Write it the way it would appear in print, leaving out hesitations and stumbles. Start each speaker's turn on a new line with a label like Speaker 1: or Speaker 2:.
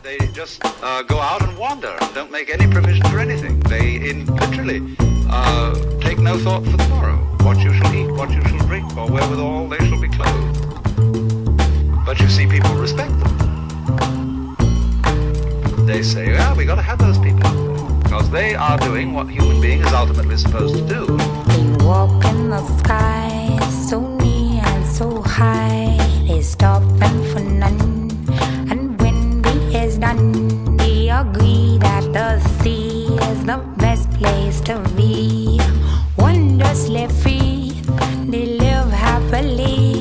Speaker 1: They just go out and wander and don't make any provision for anything. They literally take no thought for the morrow. What you shall eat, what you shall drink, or wherewithal they shall be clothed. But you see, people respect them. They say, well, we got to have those people because they are doing what human being is ultimately supposed to do.
Speaker 2: They walk in the sky so near and so high. They stop and for none. And when the is done, they agree that the sea is the best place to be. Wondrously free, they live happily.